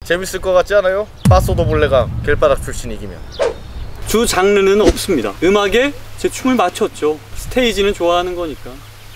재밌을 것 같지 않아요? 빠소도블레가 길바닥 출신 이기면. 주 장르는 없습니다. 음악에 제 춤을 맞췄죠. 스테이지는 좋아하는 거니까.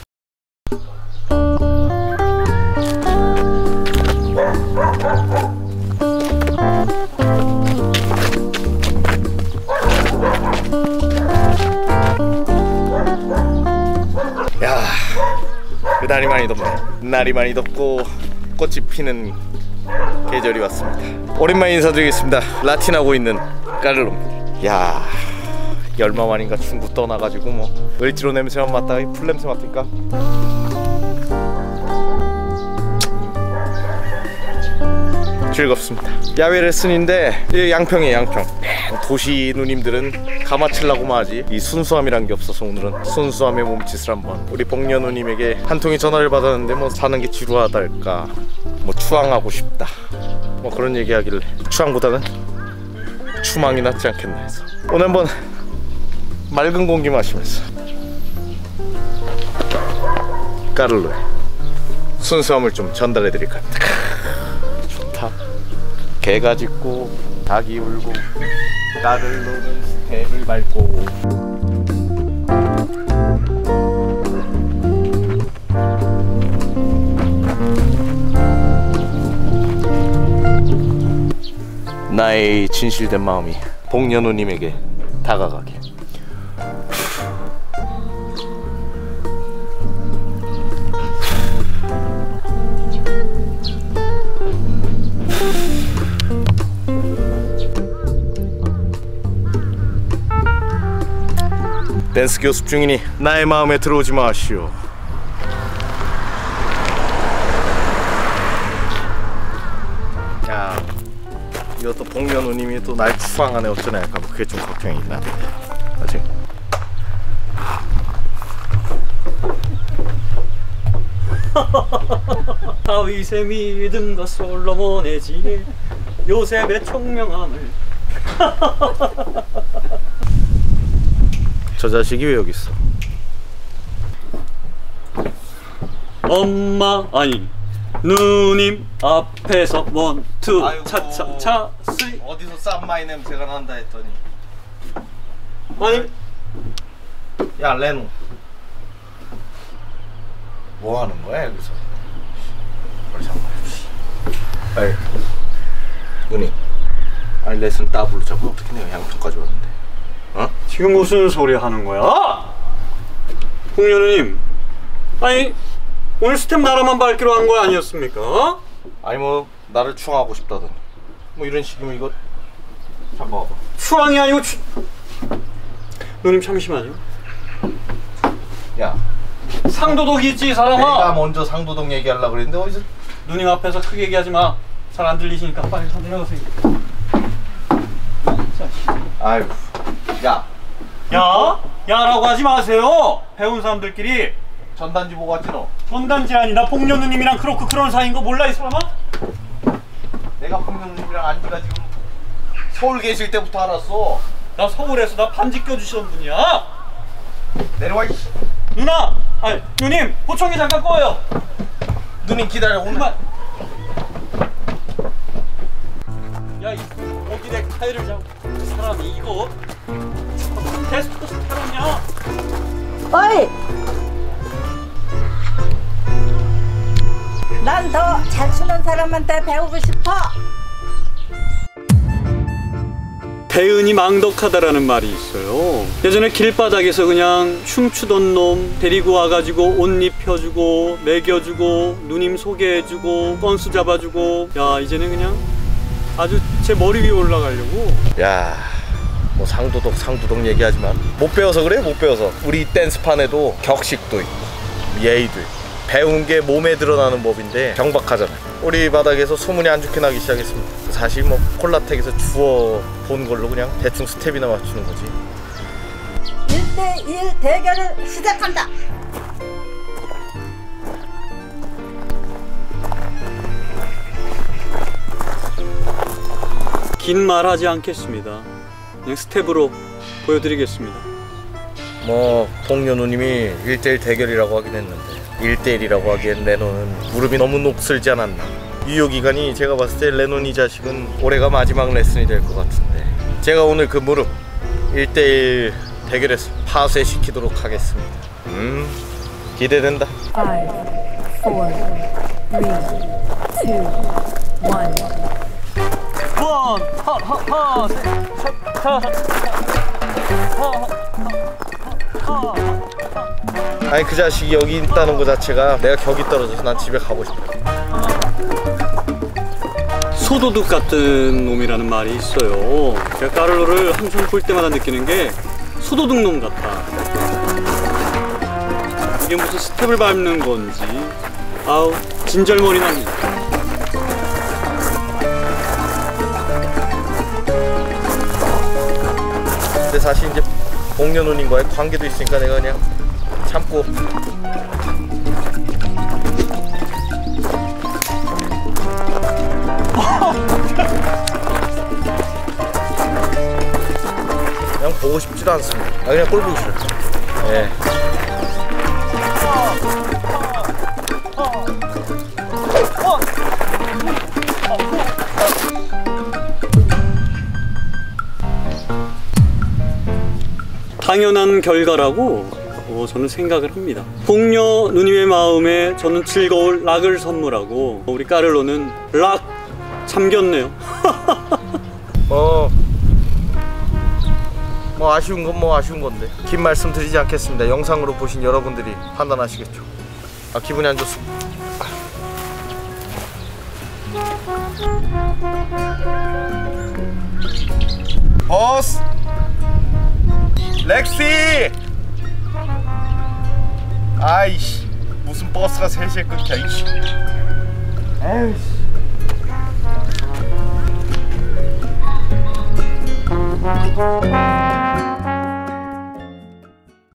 야, 날이 많이 덥네. 날이 많이 덥고 꽃이 피는 계절이 왔습니다. 오랜만에 인사드리겠습니다. 라틴하고 있는 까르롱. 야, 얼마만인가 중국 떠나가지고 뭐 을지로 냄새만 맡다가 풀 냄새 맡으니까 즐겁습니다. 야외 레슨인데 양평이에요. 양평. 도시 누님들은 가마치려고만 하지 이 순수함이란 게 없어서 오늘은 순수함의 몸짓을 한번 우리 복녀 누님에게 한 통의 전화를 받았는데 뭐 사는 게 지루하달까 뭐 추앙하고 싶다 뭐 그런 얘기하길래 추앙보다는 추망이 낫지 않겠나 해서 오늘 한번 맑은 공기 마시면서 까를로의 순수함을 좀 전달해 드릴까 합니다. 좋다. 개가 짖고 닭이 울고 까를로는 스텝을 밟고 나의 진실된 마음이 복년우님에게 다가가게. 댄스 교습 중이니 나의 마음에 들어오지 마시오. 야, 이것도 복면우님이 또 날 추앙하네 어쩌네 약간 그게 좀 걱정이긴 한데 아직. 다윗의 믿음과 솔로몬의 지혜 요셉의 총명함을 저 자식이 왜 여기 있어? 엄마 아니 누님 앞에서 원, 투, 차차차 쓰리. 어디서 쌈마이 냄새가 난다 했더니 아니 야 레노 뭐 하는 거야 여기서? 빨리 잡아. 빨리 누님 아니 레슨 따블로 잡고 어떻게 내가 양평까지 왔는데 어? 지금 무슨 소리 하는 거야? 홍련우님 아니 오늘 스텝 나라만 밟기로 한 거 아니었습니까? 아니 뭐 나를 추앙하고 싶다더니 뭐 이런 식이면 이거 잠깐 와봐. 추앙이 아니고 누님 잠시만요. 야 상도덕이 있지 이 사람아. 내가 먼저 상도덕 얘기하려고 그랬는데 어디서 누님 앞에서 크게 얘기하지 마. 잘 안 들리시니까 빨리 내려가세요. 아이고 야 야라고 하지 마세요. 배운 사람들끼리. 전단지 보고 왔지 너? 전단지 아니다. 복녀누님이랑 그렇고 그런 사이인 거 몰라 이 사람아? 내가 복면우님이랑 안지가 지금 서울 계실 때부터 알았어. 나 서울에서 나 반지 껴주시던 분이야. 내려와 이씨. 누나! 아니 누님 보청기 잠깐 꺼요. 누님 기다려 오늘. 그만. 야 이 어디 내 타이를 잡고 그 사람이 이거 테스토스테론이야. 어이! 난 더 잘 추는 사람한테 배우고 싶어. 배은이 망덕하다라는 말이 있어요. 예전에 길바닥에서 그냥 춤추던 놈 데리고 와가지고 옷 입혀주고 먹여주고 누님 소개해주고 건수 잡아주고 야 이제는 그냥 아주 제 머리 위에 올라가려고. 야, 뭐 상도덕 얘기하지만 못 배워서 그래? 못 배워서. 우리 댄스판에도 격식도 있고 예의도 있고 배운 게 몸에 드러나는 법인데 경박하잖아요. 우리 바닥에서 소문이 안 좋게 나기 시작했습니다. 사실 뭐 콜라텍에서 주워 본 걸로 그냥 대충 스텝이나 맞추는 거지. 1대1 대결을 시작한다. 긴 말 하지 않겠습니다. 그냥 스텝으로 보여드리겠습니다. 뭐 복녀누님이 1대1 대결이라고 하긴 했는데 1대1이라고 하기엔 레노는 무릎이 너무 녹슬지 않았나. 유효기간이 제가 봤을 때 레논 이 자식은 올해가 마지막 레슨이 될 것 같은데, 제가 오늘 그 무릎 1대1 대결에서 파쇄시키도록 하겠습니다. 기대된다. 5, 4, 3, 2, 1. 아니 그 자식이 여기 있다는 거 자체가 내가 격이 떨어져서 난 집에 가고 싶어. 소도둑 같은 놈이라는 말이 있어요. 제가 까를로를 항상 볼 때마다 느끼는 게 소도둑 놈 같다. 이게 무슨 스텝을 밟는 건지 아우 진절머리 납니다. 근데 사실 이제 복녀 누님과의 관계도 있으니까 내가 그냥 참고. 그냥 보고 싶지도 않습니다. 그냥 꼴 보기 싫어요. 예. 당연한 결과라고 저는 생각을 합니다. 복녀 누님의 마음에 저는 즐거울 락을 선물하고 우리 까를로는 락 잠겼네요. 뭐 아쉬운 건 뭐 아쉬운 건데 긴 말씀 드리지 않겠습니다. 영상으로 보신 여러분들이 판단하시겠죠. 기분이 안 좋습니다. 버스! 렉시! 아이씨, 무슨 버스가 3시에 끊겨. 이씨. 에이씨.